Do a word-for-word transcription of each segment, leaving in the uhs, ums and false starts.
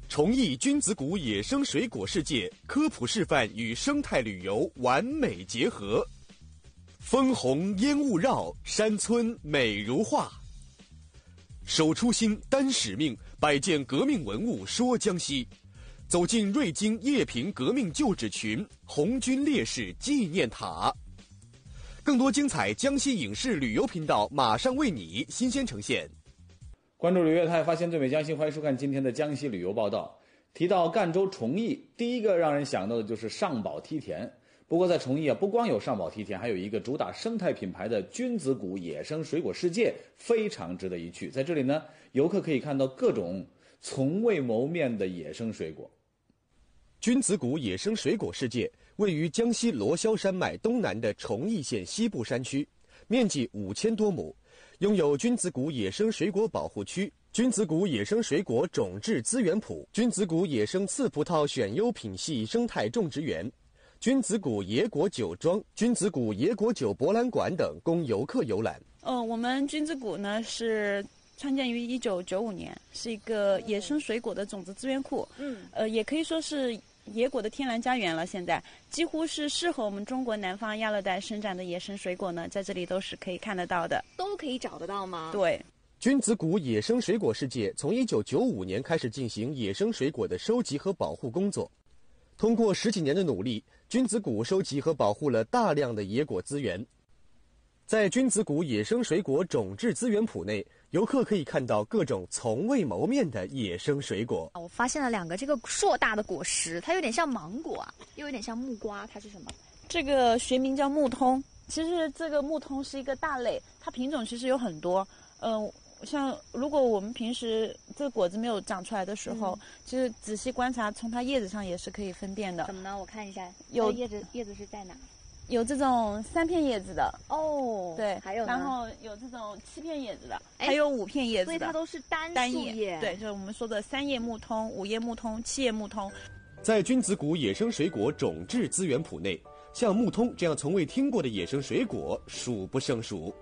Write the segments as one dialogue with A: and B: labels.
A: 崇义君子谷野生水果世界，科普示范与生态旅游完美结合。枫红烟雾绕，山村美如画。守初心，担使命，百件革命文物说江西。走进瑞金叶坪革命旧址群，红军烈士纪念塔。更多精彩江西影视旅游频道马上为你新鲜呈现。
B: 关注旅乐泰，发现最美江西，欢迎收看今天的江西旅游报道。提到赣州崇义，第一个让人想到的就是上宝梯田。不过在崇义啊，不光有上宝梯田，还有一个主打生态品牌的君子谷野生水果世界，非常值得一去。在这里呢，游客可以看到各种从未谋面的野生水果。
A: 君子谷野生水果世界位于江西罗霄山脉东南的崇义县西部山区，面积五千多亩，拥有君子谷野生水果保护区、君子谷野生水果种质资源圃、君子谷野生刺葡萄选优品系生态种植园、君子谷野果酒庄、君子谷野果酒博览馆等，供游客游览。
C: 呃，我们君子谷呢是创建于一九九五年，是一个野生水果的种子资源库。嗯，呃，也可以说是野果的天然家园了。现在几乎是适合我们中国南方亚热带生长的野生水果呢，在这里都是可以看得到的。
D: 都可以找得到吗？
C: 对。
A: 君子谷野生水果世界从一九九五年开始进行野生水果的收集和保护工作。通过十几年的努力，君子谷收集和保护了大量的野果资源。在君子谷野生水果种质资源圃内，游客可以看到各种从未谋面的野生水果。
D: 我发现了两个这个硕大的果实，它有点像芒果啊，又有点像木瓜，它是什么？
C: 这个学名叫木通。其实这个木通是一个大类，它品种其实有很多。嗯、呃。像如果我们平时这个果子没有长出来的时候，嗯、其实仔细观察，从它叶子上也是可以分辨的。
D: 怎么呢？我看一下，
C: 有
D: 叶子叶子是在哪？
C: 有这种三片叶子的
D: 哦，
C: 对，
D: 还有呢，
C: 然后有这种七片叶子的，还有五片叶子的，
D: 所以它都是单
C: 单
D: 叶，
C: 叶对，就是我们说的三叶木通、五叶木通、七叶木通。
A: 在君子谷野生水果种质资源圃内，像木通这样从未听过的野生水果数不胜数。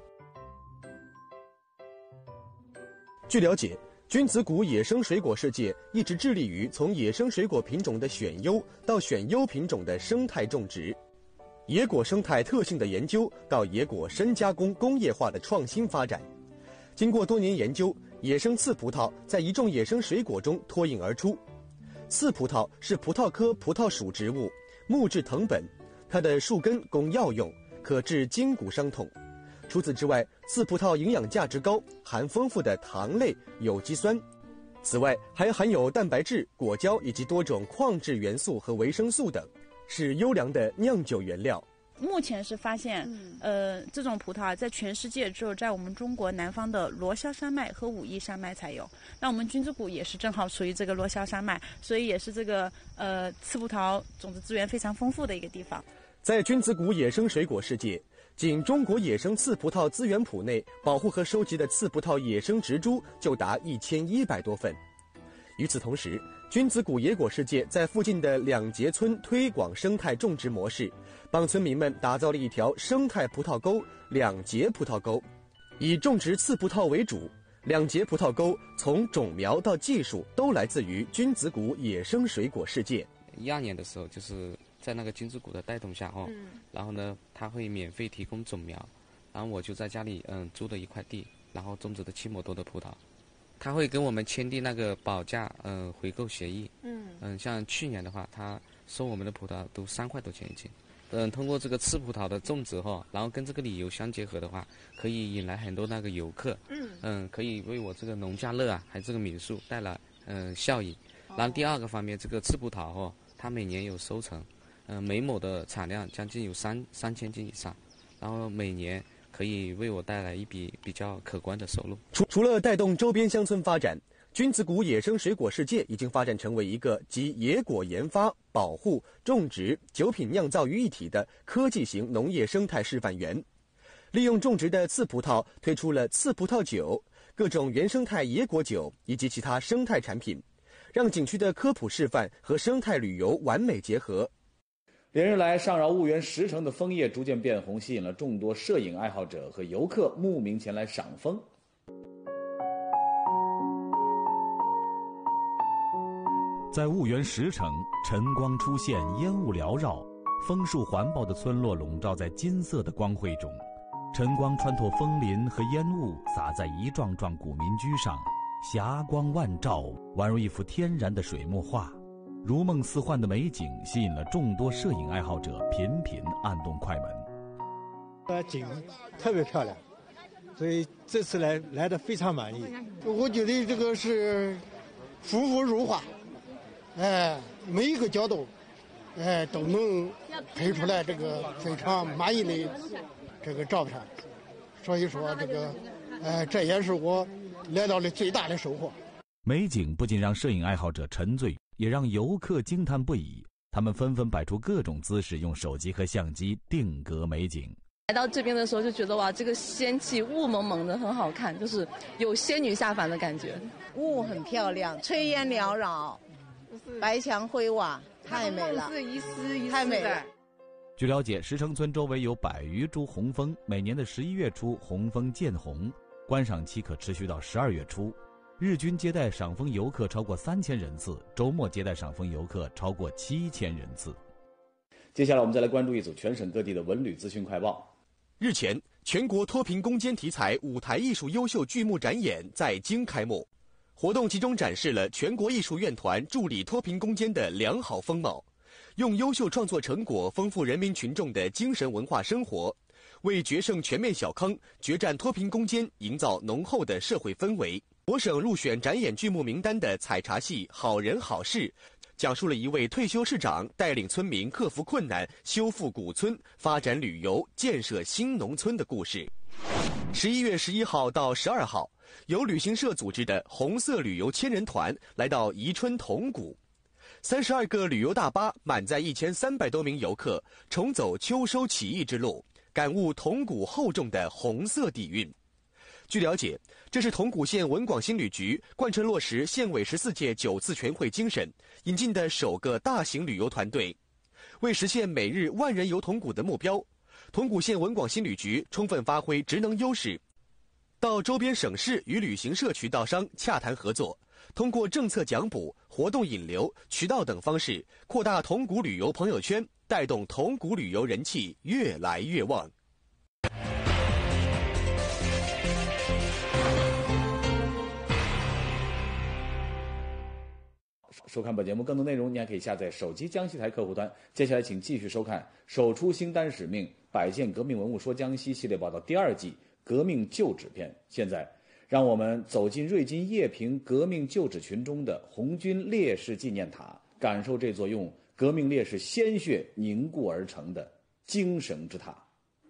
A: 据了解，君子谷野生水果世界一直致力于从野生水果品种的选优到选优品种的生态种植，野果生态特性的研究到野果深加工工业化的创新发展。经过多年研究，野生刺葡萄在一众野生水果中脱颖而出。刺葡萄是葡萄科葡萄属植物，木质藤本，它的树根供药用，可治筋骨伤痛。除此之外，刺葡萄营养价值高，含丰富的糖类、有机酸，此外还含有蛋白质、果胶以及多种矿质元素和维生素等，是优良的酿酒原料。
C: 目前是发现，嗯、呃，这种葡萄啊，在全世界只有在我们中国南方的罗霄山脉和武夷山脉才有。那我们君子谷也是正好属于这个罗霄山脉，所以也是这个呃刺葡萄种子资源非常丰富的一个地方。
A: 在君子谷野生水果世界，仅中国野生刺葡萄资源圃内保护和收集的刺葡萄野生植株就达一千一百多份。与此同时，君子谷野果世界在附近的两节村推广生态种植模式，帮村民们打造了一条生态葡萄沟——两节葡萄沟，以种植刺葡萄为主。两节葡萄沟从种苗到技术都来自于君子谷野生水果世界。
E: 一二年的时候，就是在那个君子谷的带动下哦，嗯、然后呢，他会免费提供种苗，然后我就在家里嗯租了一块地，然后种植了七亩多的葡萄。他会跟我们签订那个保价嗯回购协议，嗯嗯，像去年的话，他收我们的葡萄都三块多钱一斤。嗯，通过这个刺葡萄的种植哈，然后跟这个旅游相结合的话，可以引来很多那个游客，嗯嗯，可以为我这个农家乐啊，还有这个民宿带来嗯效益。然后第二个方面，这个刺葡萄哈，它每年有收成，嗯，每亩的产量将近有三三千斤以上，然后每年可以为我带来一笔比较可观的收入。
A: 除除了带动周边乡村发展，君子谷野生水果世界已经发展成为一个集野果研发、保护、种植、酒品酿造于一体的科技型农业生态示范园。利用种植的刺葡萄推出了刺葡萄酒、各种原生态野果酒以及其他生态产品，让景区的科普示范和生态旅游完美结合。
B: 连日来，上饶婺源石城的枫叶逐渐变红，吸引了众多摄影爱好者和游客慕名前来赏枫。
F: 在婺源石城，晨光出现，烟雾缭绕，枫树环抱的村落笼罩在金色的光辉中，晨光穿透枫林和烟雾，洒在一幢幢古民居上，霞光万照，宛如一幅天然的水墨画。如梦似幻的美景吸引了众多摄影爱好者频频按动快门。
G: 呃，景特别漂亮，所以这次来来的非常满意。我觉得这个是夫妇如画，哎，每一个角度，哎，都能拍出来这个非常满意的这个照片。所以说这个，哎，这也是我来到的最大的收获。
F: 美景不仅让摄影爱好者沉醉，也让游客惊叹不已。他们纷纷摆出各种姿势，用手机和相机定格美景。
H: 来到这边的时候就觉得哇，这个仙气雾蒙蒙的，很好看，就是有仙女下凡的感觉。
I: 雾很漂亮，炊烟缭绕，白墙灰瓦，太美了，
H: 是一丝一丝
I: 太美了。
F: 据了解，石城村周围有百余株红枫，每年的十一月初红枫渐红，观赏期可持续到十二月初。日均接待赏枫游客超过三千人次，周末接待赏枫游客超过七千人次。
B: 接下来我们再来关注一组全省各地的文旅资讯快报。
A: 日前，全国脱贫攻坚题材舞台艺术优秀剧目展演在京开幕。活动集中展示了全国艺术院团助力脱贫攻坚的良好风貌，用优秀创作成果丰富人民群众的精神文化生活，为决胜全面小康、决战脱贫攻坚营造浓厚的社会氛围。我省入选展演剧目名单的采茶戏《好人好事》，讲述了一位退休市长带领村民克服困难、修复古村、发展旅游、建设新农村的故事。十一月十一号到十二号，由旅行社组织的红色旅游千人团来到宜春铜鼓，三十二个旅游大巴满载一千三百多名游客，重走秋收起义之路，感悟铜鼓厚重的红色底蕴。据了解，这是铜鼓县文广新旅局贯彻落实县委十四届九次全会精神引进的首个大型旅游团队。为实现每日万人游铜鼓的目标，铜鼓县文广新旅局充分发挥职能优势，到周边省市与旅行社渠道商洽谈合作，通过政策奖补、活动引流、渠道等方式扩大铜鼓旅游朋友圈，带动铜鼓旅游人气越来越旺。
B: 收看本节目更多内容，你还可以下载手机江西台客户端。接下来请继续收看《首出新单使命：百件革命文物说江西》系列报道第二季革命旧址篇。现在，让我们走进瑞金叶坪革命旧址群中的红军烈士纪念塔，感受这座用革命烈士鲜血凝固而成的精神之塔。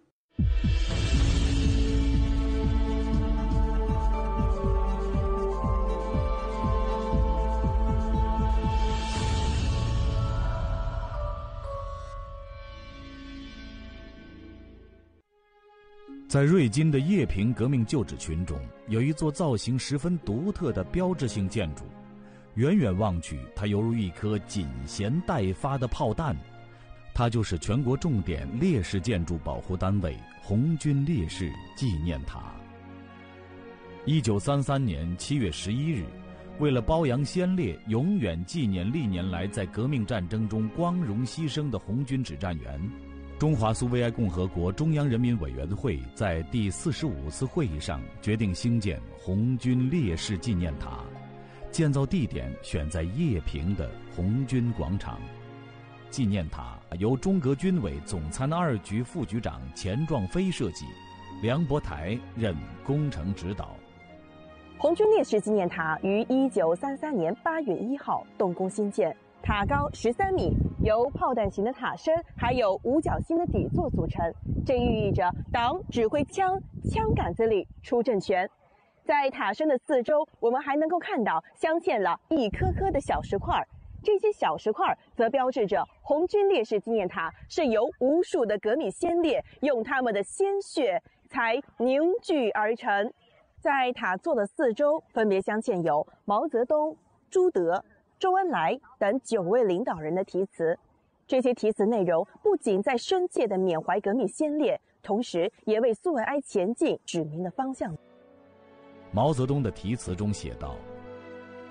F: 在瑞金的叶坪革命旧址群中，有一座造型十分独特的标志性建筑，远远望去，它犹如一颗仅衔待发的炮弹。它就是全国重点烈士建筑保护单位红军烈士纪念塔。一九三三年七月十一日，为了褒扬先烈，永远纪念历年来在革命战争中光荣牺牲的红军指战员，中华苏维埃共和国中央人民委员会在第四十五次会议上决定兴建红军烈士纪念塔，建造地点选在叶坪的红军广场。纪念塔由中革军委总参二局副局长钱壮飞设计，梁伯台任工程指导。
J: 红军烈士纪念塔于一九三三年八月一号动工兴建，塔高十三米，由炮弹形的塔身还有五角星的底座组成，这寓意着党指挥枪，枪杆子里出政权。在塔身的四周，我们还能够看到镶嵌了一颗颗的小石块，这些小石块则标志着红军烈士纪念塔是由无数的革命先烈用他们的鲜血才凝聚而成。在塔座的四周分别镶嵌有毛泽东、朱德、周恩来等九位领导人的题词，这些题词内容不仅在深切地缅怀革命先烈，同时也为苏维埃前进指明了方向。
F: 毛泽东的题词中写道：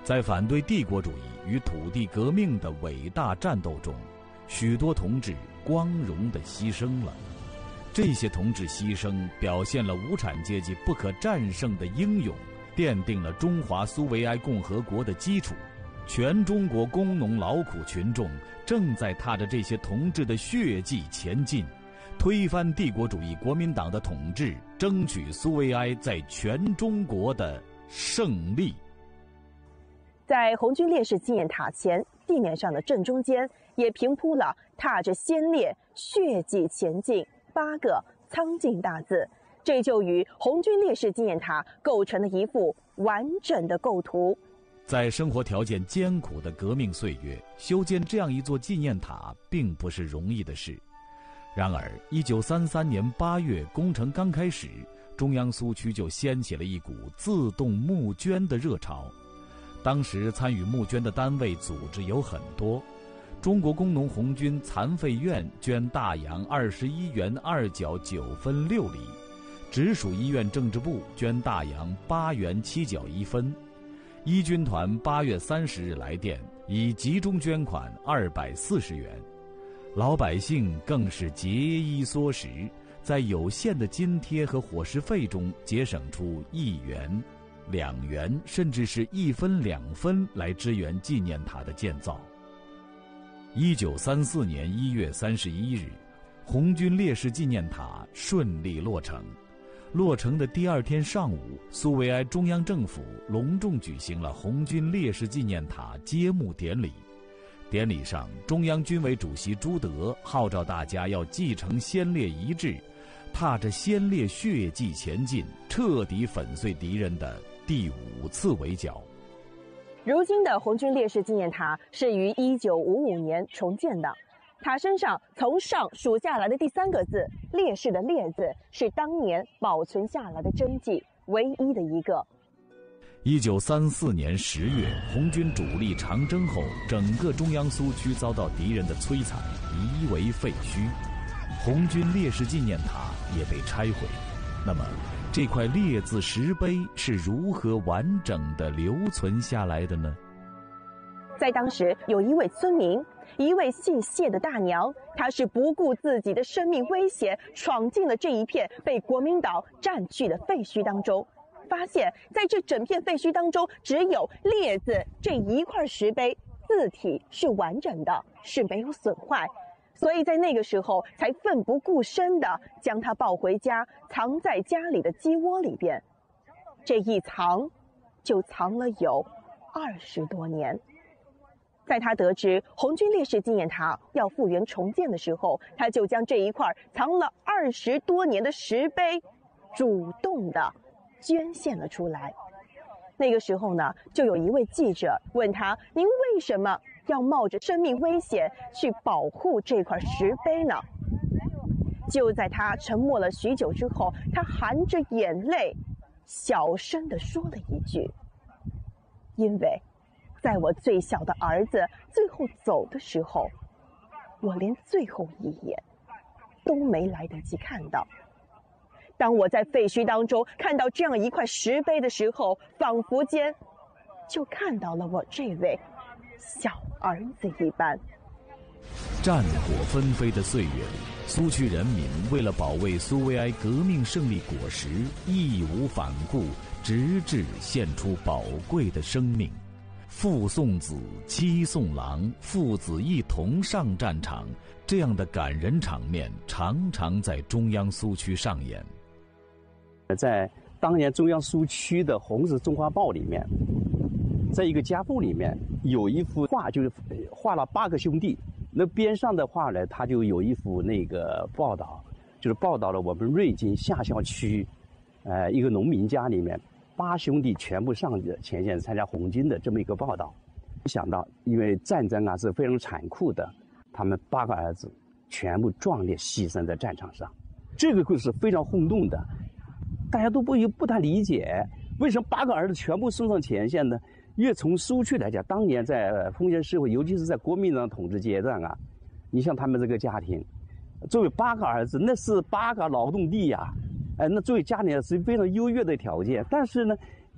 F: 在反对帝国主义与土地革命的伟大战斗中，许多同志光荣地牺牲了。这些同志牺牲表现了无产阶级不可战胜的英勇，奠定了中华苏维埃共和国的基础。全中国工农劳苦群众正在踏着这些同志的血迹前进，推翻帝国主义国民党的统治，争取苏维埃在全中国的胜利。
J: 在红军烈士纪念塔前，地面上的正中间也平铺了踏着先烈血迹前进八个苍劲大字，这就与红军烈士纪念塔构成了一幅完整的构图。
F: 在生活条件艰苦的革命岁月，修建这样一座纪念塔并不是容易的事。然而一九三三年八月工程刚开始，中央苏区就掀起了一股自动募捐的热潮。当时参与募捐的单位组织有很多，中国工农红军残废院捐大洋二十一元二角九分六厘，直属医院政治部捐大洋八元七角一分。一军团八月三十日来电，已集中捐款二百四十元。老百姓更是节衣缩食，在有限的津贴和伙食费中节省出一元、两元，甚至是一分两分来支援纪念塔的建造。一九三四年一月三十一日，红军烈士纪念塔顺利落成。落成的第二天上午，苏维埃中央政府隆重举行了红军烈士纪念塔揭幕典礼。典礼上，中央军委主席朱德号召大家要继承先烈遗志，踏着先烈血迹前进，彻底粉碎敌人的第五次围剿。
J: 如今的红军烈士纪念塔是于一九五五年重建的，塔身上从上数下来的第三个字“烈士”的“烈”字是当年保存下来的真迹，唯一的一个。
F: 一九三四年十月，红军主力长征后，整个中央苏区遭到敌人的摧残，夷为废墟，红军烈士纪念塔也被拆毁。那么这块烈字石碑是如何完整地留存下来的呢？
J: 在当时，有一位村民，一位姓谢的大娘，她是不顾自己的生命危险，闯进了这一片被国民党占据的废墟当中，发现在这整片废墟当中，只有烈字这一块石碑字体是完整的，是没有损坏，所以在那个时候才奋不顾身地将它抱回家，藏在家里的鸡窝里边。这一藏就藏了有二十多年。在他得知红军烈士纪念塔要复原重建的时候，他就将这一块藏了二十多年的石碑主动地捐献了出来。那个时候呢，就有一位记者问他：您为什么要冒着生命危险去保护这块石碑呢？就在他沉默了许久之后，他含着眼泪小声地说了一句：因为在我最小的儿子最后走的时候，我连最后一眼都没来得及看到。当我在废墟当中看到这样一块石碑的时候，仿佛间就看到了我这位小儿子一般。
F: 战火纷飞的岁月里，苏区人民为了保卫苏维埃革命胜利果实，义无反顾，直至献出宝贵的生命。父送子，妻送郎，父子一同上战场，这样的感人场面常常在中央苏区上演。
K: 在当年中央苏区的《红十字中华报》里面，在一个家谱里面有一幅画，就是画了八个兄弟。那边上的画呢，它就有一幅那个报道，就是报道了我们瑞金下辖区，呃，一个农民家里面八兄弟全部上前线参加红军的这么一个报道。没想到，因为战争啊是非常残酷的，他们八个儿子全部壮烈牺牲在战场上。这个故事非常轰动的，大家都不不太理解，为什么八个儿子全部送上前线呢？因为从苏区来讲，当年在封建社会，尤其是在国民党统治阶段啊，你像他们这个家庭，作为八个儿子，那是八个劳动力呀、啊，哎，那作为家庭是非常优越的条件。但是呢，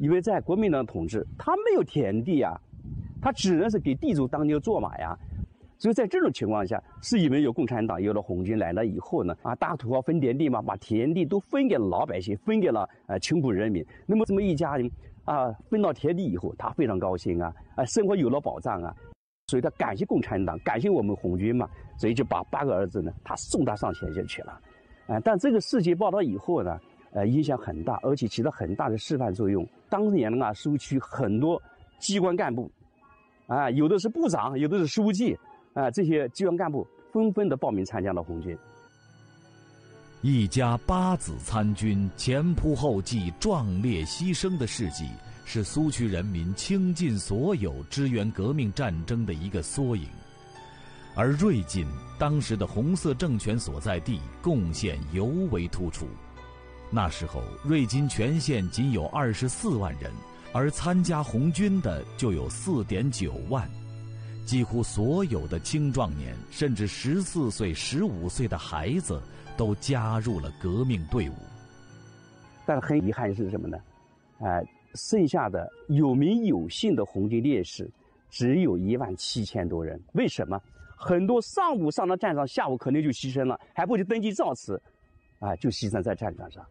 K: 因为在国民党统治，他没有田地啊，他只能是给地主当牛做马呀。所以在这种情况下，是因为有共产党，有了红军来了以后呢，啊，大土豪分田地嘛，把田地都分给了老百姓，分给了呃穷苦人民。那么这么一家人啊，分到田地以后，他非常高兴啊，啊，生活有了保障啊。所以他感谢共产党，感谢我们红军嘛，所以就把八个儿子呢，他送他上前线去了。啊，但这个事情报道以后呢，呃，影响很大，而且起到很大的示范作用。当年啊，苏区很多机关干部，啊，有的是部长，有的是书记。啊，这些机关干部纷纷的报名参加了红军。
F: 一家八子参军，前仆后继，壮烈牺牲的事迹，是苏区人民倾尽所有支援革命战争的一个缩影。而瑞金当时的红色政权所在地贡献尤为突出。那时候，瑞金全县仅有二十四万人，而参加红军的就有四点九万。几乎所有的青壮年，甚至十四岁、十五岁的孩子，都加入了革命队伍。
K: 但是很遗憾是什么呢？呃，剩下的有名有姓的红军烈士，只有一万七千多人。为什么？很多上午上到战场，下午可能就牺牲了，还不去登记造词，啊、呃，就牺牲在战场上。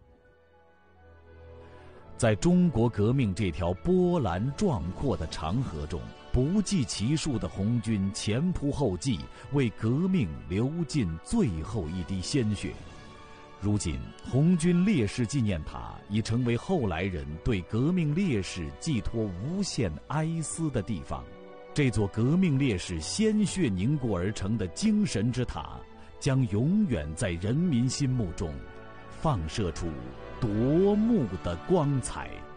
F: 在中国革命这条波澜壮阔的长河中，不计其数的红军前仆后继，为革命流尽最后一滴鲜血。如今，红军烈士纪念塔已成为后来人对革命烈士寄托无限哀思的地方。这座革命烈士鲜血凝固而成的精神之塔，将永远在人民心目中放射出夺目的光彩。